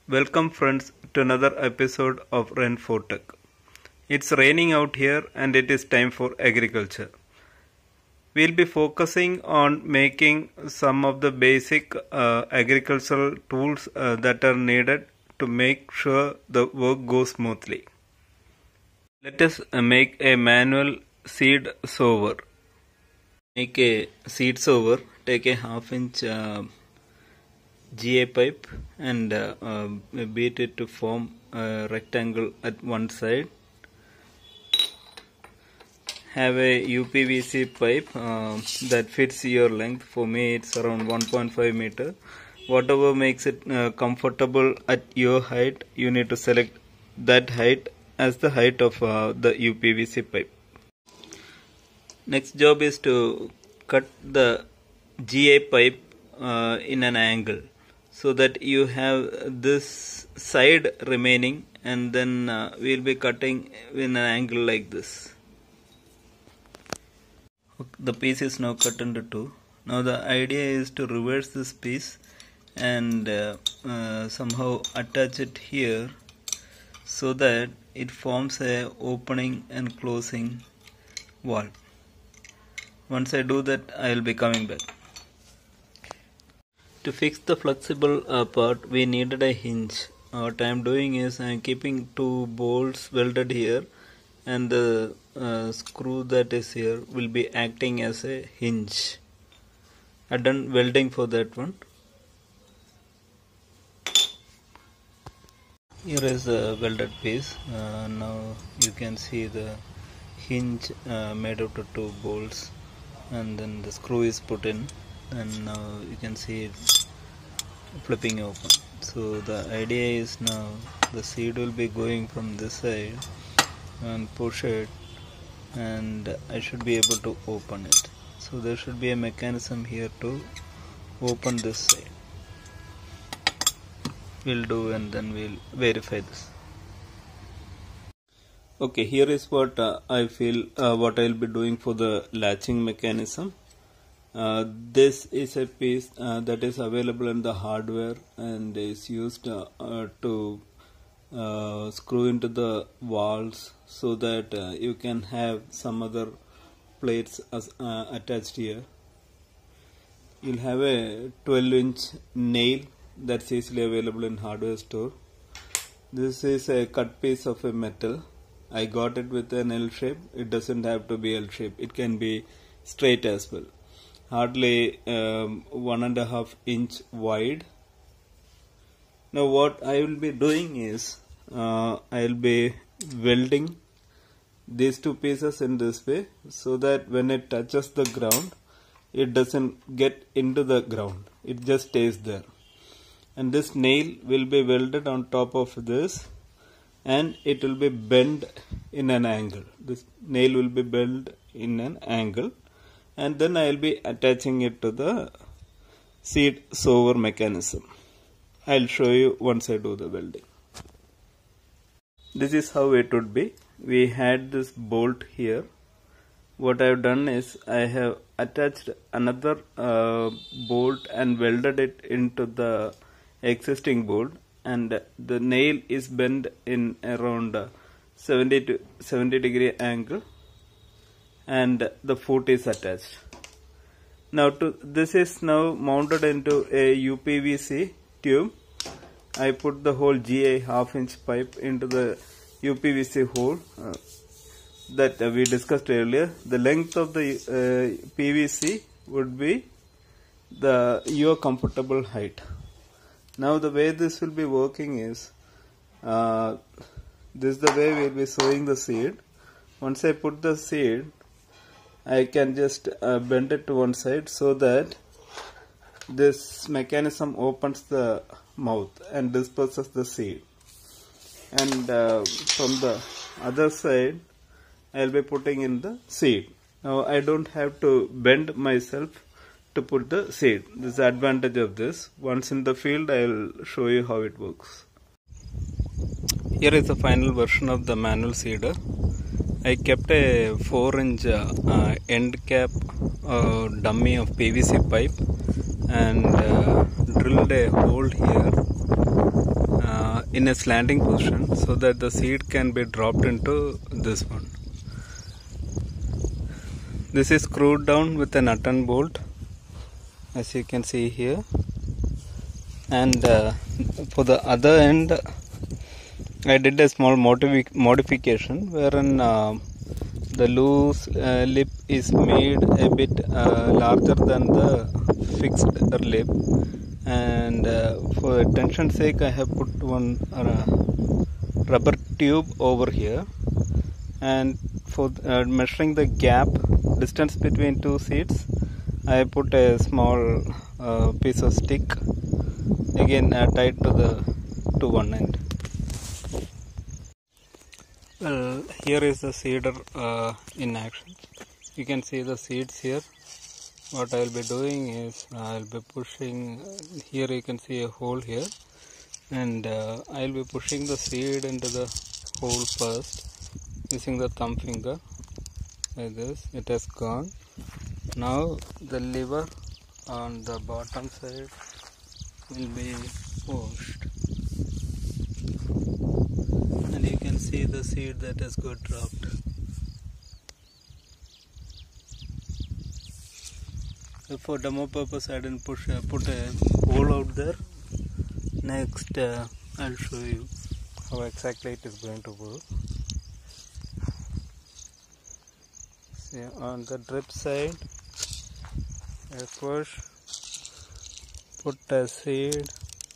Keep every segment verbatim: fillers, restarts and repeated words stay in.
Welcome friends to another episode of Rain for Tech. It's raining out here and it is time for agriculture. We'll be focusing on making some of the basic uh, agricultural tools uh, that are needed to make sure the work goes smoothly. Let us uh, make a manual seed sower. Make a seed sower, take a half inch uh, G A pipe and uh, uh, beat it to form a rectangle at one side. Have a U P V C pipe uh, that fits your length. For me it's around one point five meter. Whatever makes it uh, comfortable at your height, you need to select that height as the height of uh, the U P V C pipe. Next job is to cut the G A pipe uh, in an angle, so that you have this side remaining, and then uh, we'll be cutting in an angle like this. The piece is now cut into two. Now the idea is to reverse this piece and uh, uh, somehow attach it here so that it forms a opening and closing valve. Once I do that, I will be coming back. To fix the flexible uh, part, we needed a hinge. What I am doing is I am keeping two bolts welded here, and the uh, screw that is here will be acting as a hinge. I have done welding for that one. Here is the welded piece. Uh, now you can see the hinge uh, made out of two bolts, and then the screw is put in, and now you can see it flipping open. So the idea is now the seed will be going from this side and push it, and I should be able to open it. So there should be a mechanism here to open this side. We'll do, and then we'll verify this. Okay, here is what uh, I feel uh, what I'll be doing for the latching mechanism. Uh, this is a piece uh, that is available in the hardware and is used uh, uh, to uh, screw into the walls, so that uh, you can have some other plates as, uh, attached here. You'll have a twelve inch nail that's easily available in hardware store. This is a cut piece of a metal. I got it with an L shape. It doesn't have to be L shape. It can be straight as well. Hardly um, one and a half inch wide. Now what I will be doing is uh, I will be welding these two pieces in this way, so that when it touches the ground, it doesn't get into the ground. It just stays there. And this nail will be welded on top of this, and it will be bent in an angle. This nail will be bent in an angle, and then I will be attaching it to the seed sower mechanism. I will show you once I do the welding. This is how it would be. We had this bolt here. What I have done is I have attached another uh, bolt and welded it into the existing bolt, and the nail is bent in around seventy to seventy degree angle, and the foot is attached. Now to this is now mounted into a U P V C tube. I put the whole G A half inch pipe into the U P V C hole uh, that uh, we discussed earlier. The length of the uh, P V C would be the your comfortable height. Now the way this will be working is uh, this is the way we will be sowing the seed. Once I put the seed, I can just uh, bend it to one side, so that this mechanism opens the mouth and disperses the seed. And uh, from the other side, I will be putting in the seed. Now I don't have to bend myself to put the seed. This is the advantage of this. Once in the field, I will show you how it works. Here is the final version of the manual seeder. I kept a four inch uh, uh, end cap uh, dummy of P V C pipe and uh, drilled a hole here. Uh, in a slanting position so that the seed can be dropped into this one. This is screwed down with a nut and bolt, as you can see here, and uh, for the other end I did a small modifi modification wherein uh, the loose uh, lip is made a bit uh, larger than the fixed lip, and uh, for tension sake I have put one uh, rubber tube over here, and for uh, measuring the gap distance between two seeds I put a small uh, piece of stick again uh, tied to the to one end. Well, here is the seeder uh, in action. You can see the seeds here. What I will be doing is I will be pushing, here you can see a hole here, and uh, I will be pushing the seed into the hole first using the thumb finger like this. It has gone. Now the lever on the bottom side will be pushed, and you can see the seed that has got dropped. For demo purpose I didn't push uh, put a hole out there. Next uh, I'll show you how exactly it is going to work. See, on the drip side I push, put a seed,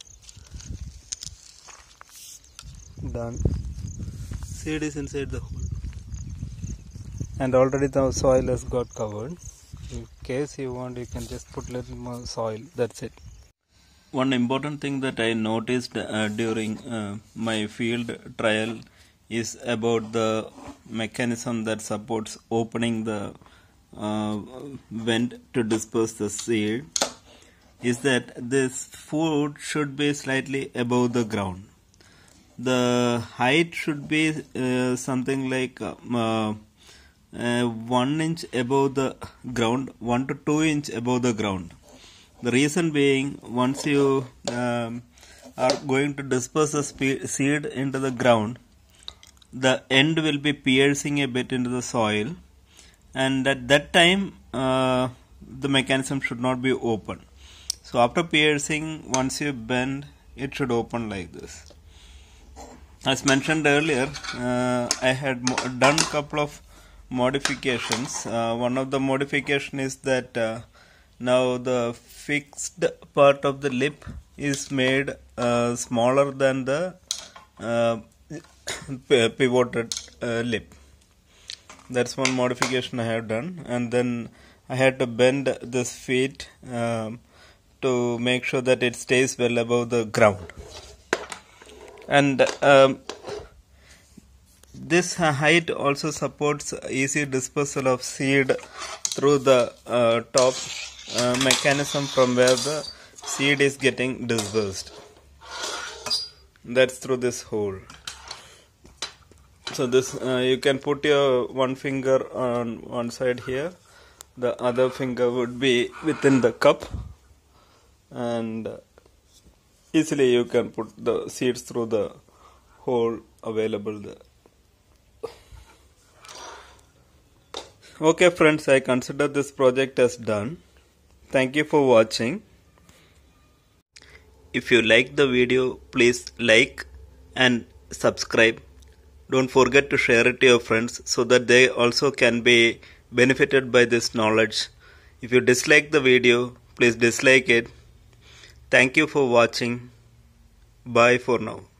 done. Seed is inside the hole, and already the soil has got covered. In case you want, you can just put little more soil, that's it. One important thing that I noticed uh, during uh, my field trial is about the mechanism that supports opening the uh, vent to disperse the seed, is that this foot should be slightly above the ground. The height should be uh, something like uh, uh, one inch above the ground, one to two inch above the ground. The reason being, once you um, are going to disperse the seed into the ground, the end will be piercing a bit into the soil, and at that time uh, the mechanism should not be open. So after piercing, once you bend, it should open like this. As mentioned earlier, uh, I had done a couple of modifications. Uh, one of the modification is that uh, now the fixed part of the lip is made uh, smaller than the uh, pivoted uh, lip. That's one modification I have done, and then I had to bend this feet um, to make sure that it stays well above the ground. And um, this height also supports easy dispersal of seed through the uh, top uh, mechanism from where the seed is getting dispersed. That's through this hole. So this uh, you can put your one finger on one side here, the other finger would be within the cup, and easily you can put the seeds through the hole available there. Okay friends, I consider this project as done. Thank you for watching. If you like the video, please like and subscribe. Don't forget to share it to your friends so that they also can be benefited by this knowledge. If you dislike the video, please dislike it. Thank you for watching. Bye for now.